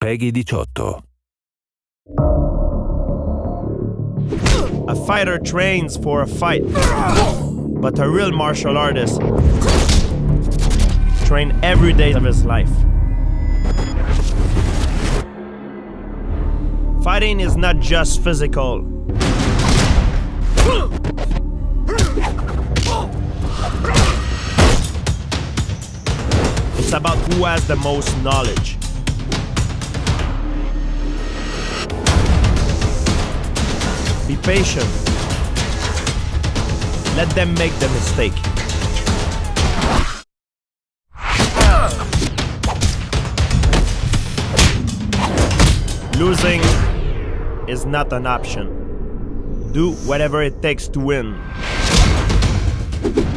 Peggy 18. A fighter trains for a fight, but a real martial artist trains every day of his life. Fighting is not just physical. It's about who has the most knowledge. Be patient. Let them make the mistake. Losing is not an option. Do whatever it takes to win.